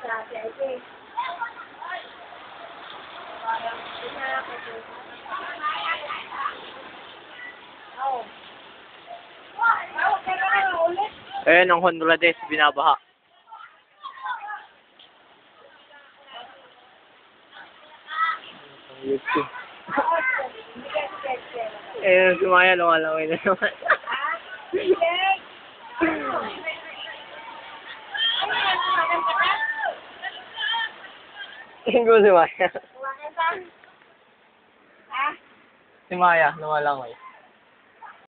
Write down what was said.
Ayan ang Honrades, binabaha. YouTube. Ayan, sumaya, lumalaway na naman. Tingin ko si Maya. Si Maya, lumalangoy.